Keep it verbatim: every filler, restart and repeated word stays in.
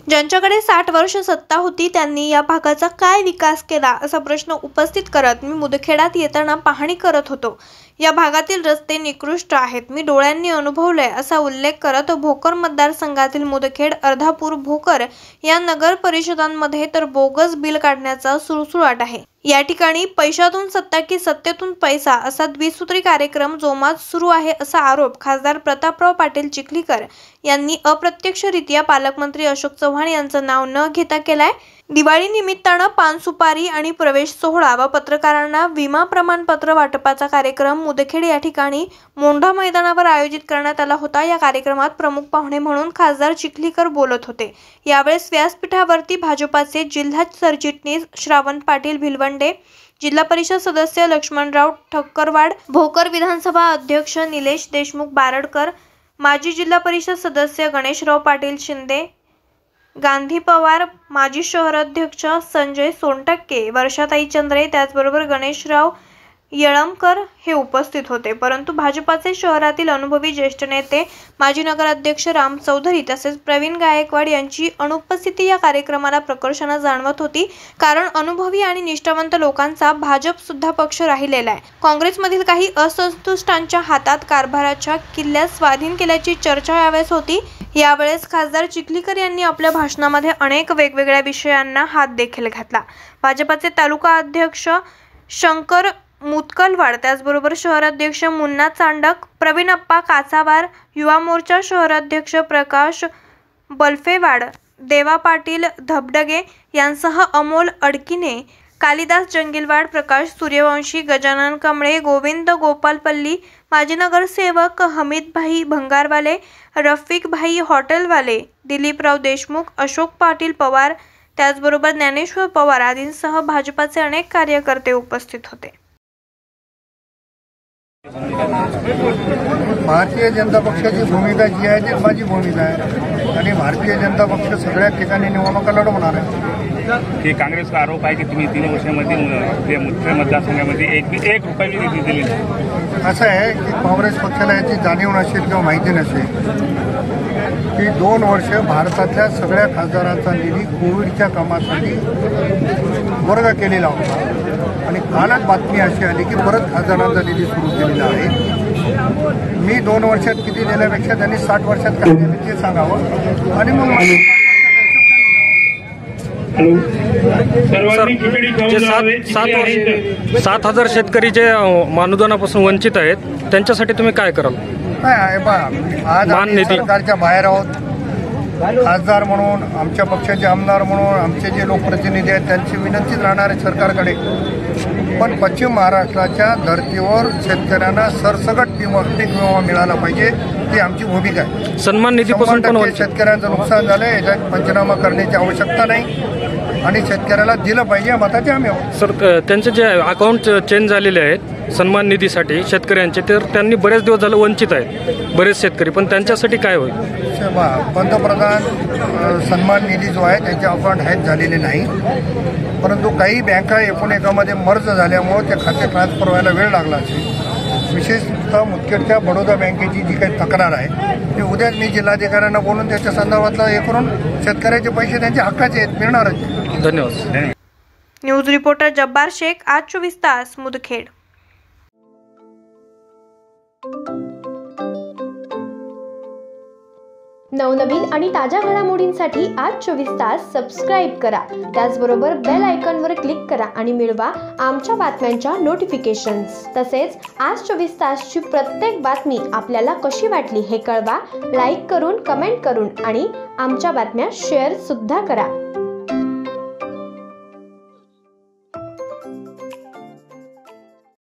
ज्यांच्याकडे साठ वर्ष सत्ता होती त्यांनी या भागाचा काय विकास केला असा प्रश्न उपस्थित करत मी मुदखेडात येताना पाहणी करत होतो। या भागातील रस्ते निकृष्ट आहेत, मी डोळ्यांनी अनुभवलंय असा उल्लेख करत भोकर मतदारसंघातील मुदखेड, अर्धापूर, भोकर या नगर परिषदांमध्ये तर बोगस बिल काढण्याचा सुळसुळाट आहे। या ठिकाणी पैशातून सत्ता की सत्तेतून पैसा असा द्विसूत्री कार्यक्रम जोमात सुरू आहे असा आरोप खासदार प्रतापराव पाटील चिखलीकर यांनी अप्रत्यक्षरित्या पालकमंत्री अशोक चव्हाण यांचं नाव न घेता केलाय। दिवाळी निमित्तानं पान सुपारी आणि प्रवेश सोहळा व पत्रकारांना विमा प्रमाणपत्र वाटपाचा कार्यक्रम मुदखेड या ठिकाणी मोंढा मैदानावर आयोजित करण्यात आला होता। या कार्यक्रमात प्रमुख पाहुणे म्हणून खासदार चिखलीकर बोलत होते। यावेळेस व्यासपीठावरती भाजपाचे जिल्हा सरचिटणीस श्रावण पाटील भिलवंडे, जिल्हा परिषद सदस्य लक्ष्मणराव ठक्करवाड, भोकर विधानसभा अध्यक्ष निलेश देशमुख बारडकर, माजी जिल्हा परिषद सदस्य गणेशराव पाटील शिंदे, गांधी पवार, माजी शहराध्यक्ष संजय सोनटक्के, वर्षाताई चंद्रे, त्याचबरोबर गणेशराव येळमकर हे उपस्थित होते। परंतु भाजपाचे शहरातील अनुभवी ज्येष्ठ नेते माजी नगराध्यक्ष राम चौधरी तसेच प्रवीण गायकवाड यांची अनुपस्थिती या कार्यक्रमाला प्रकर्षाने जाणवत होती, कारण अनुभवी आणि निष्ठावंत लोकांचा भाजप सुद्धा पक्ष राहिलेला आहे। काँग्रेसमधील काही असंतुष्टांच्या हातात कारभाराच्या किल्ल्या स्वाधीन केल्याची चर्चा यावेळेस होती। यावेळेस खासदार चिखलीकर यांनी आपल्या भाषणामध्ये अनेक वेगवेगळ्या विषयांना हात देखील घातला। भाजपाचे तालुका अध्यक्ष शंकर मुतकलवाड, त्याचबरोबर शहराध्यक्ष मुन्ना चांडक, प्रवीणप्पा काचावार, युवा मोर्चा शहराध्यक्ष प्रकाश बल्फेवाड, देवा पाटील धबडगे यांसह अमोल अडकिने, कालिदास जंगिलवाड, प्रकाश सूर्यवंशी, गजानन कमळे, गोविंद गोपालपल्ली, माजी नगरसेवक हमीदभाई भंगारवाले, रफिकभाई हॉटेलवाले, दिलीपराव देशमुख, अशोक पाटील पवार, त्याचबरोबर ज्ञानेश्वर पवार आदींसह भाजपाचे अनेक कार्यकर्ते उपस्थित होते। भारतीय जनता पक्षाची भूमिका जी आहे ती माझी भूमिका आहे आणि भारतीय जनता पक्ष सगळ्या ठिकाणी निवडणुका लढवणार आहे। की काँग्रेसचा आरोप आहे की तुम्ही तीन वर्षामध्ये मुख्य मतदारसंघामध्ये एक एक रुपये निधी दिली नाही। असं आहे की काँग्रेस पक्षाला याची जाणीव नसेल किंवा माहिती नसेल की दोन वर्ष भारतातल्या सगळ्या खासदारांचा निधी कोविडच्या कामासाठी वर्ग केलेला होता आणि कालच बातमी अशी आली की परत खासदारांचा निधी सुरू केलेला आहे। मी दोन वर्षात किती दिल्यापेक्षा त्यांनी साठ वर्षात काय दिले ते सांगावं आणि मग सात वर्ष सात हजार शेतकरी जे मानधनापासून वंचित आहेत त्यांच्यासाठी तुम्ही काय कराल? काय बा आज आम्ही सरकारच्या बाहेर आहोत, खासदार म्हणून, आमच्या पक्षाचे आमदार म्हणून, आमचे जे लोकप्रतिनिधी आहेत त्यांची विनंतीच राहणार आहे सरकारकडे। पण पश्चिम महाराष्ट्राच्या धर्तीवर शेतकऱ्यांना सरसकट विमा पीक विमा मिळाला पाहिजे ही आमची भूमिका आहे। सन्मान निधीपासून पण शेतकऱ्यांचं नुकसान झालं, याच्यात पंचनामा करण्याची आवश्यकता नाही आणि शेतकऱ्याला दिलं पाहिजे या मताचे आम्ही आहोत। सर, त्यांचे जे अकाउंट चेंज झालेले आहेत सन्मान निधीसाठी शेतकऱ्यांचे, तर त्यांनी बरेच दिवस झालं वंचित आहेत बरेच शेतकरी, पण त्यांच्यासाठी काय होईल? पंतप्रधान सन्मान निधी जो आहे त्याचे अकाउंट हॅक झालेले नाही, परंतु काही बँका एकूण एकामध्ये मर्ज झाल्यामुळे ते खाते ट्रान्सफर व्हायला वेळ लागला असेल। विशेषतः मुदखेडच्या बडोदा बँकेची जी काही तक्रार आहे ती उद्याच मी जिल्हाधिकाऱ्यांना बोलून त्याच्या संदर्भातला हे करून शेतकऱ्याचे पैसे त्यांच्या हक्काचे आहेत, मिळणारच। धन्यवाद। न्यूज रिपोर्टर जब्बार शेख, आज चोवीस तास, मुदखेड। नवनवीन आणि ताज्या घडामोडींसाठी आज चोवीस तास सबस्क्राईब करा, त्याचबरोबर बेल आयकॉनवर क्लिक करा आणि मिळवा आमच्या बातम्यांच्या नोटिफिकेशन्स। तसेच आज चोवीस तासची प्रत्येक बातमी आपल्याला कशी वाटली हे कळवा, लाईक करून, कमेंट करून आणि आमच्या बातम्या शेअर सुद्धा करा।